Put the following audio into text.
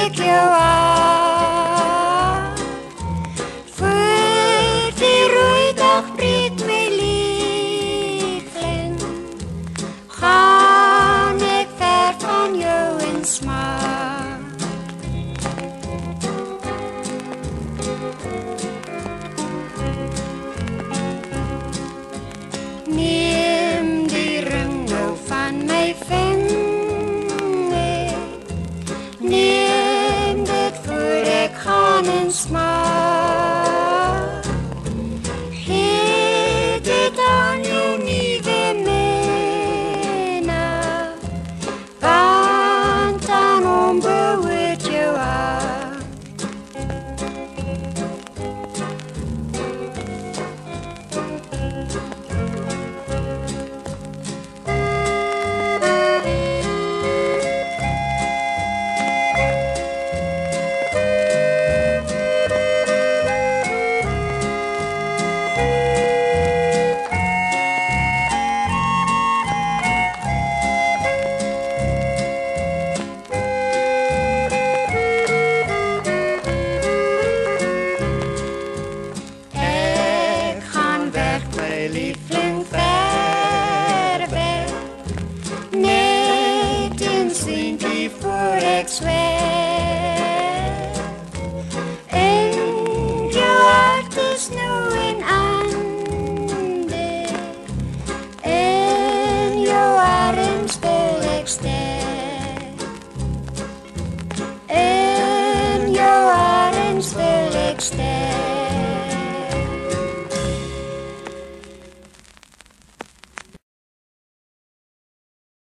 ek jou aan. Voor die rooi dag breek my liefling, gaan ek ver van jou in smaak. Neem die ring nou van my vinger, neem dit voor ek gaan in smaak. Gee dit aan jou nuwe minnaar, want aan hom behoort jou hart. Liefling ver weg, net een seentjie voor ek zwerf.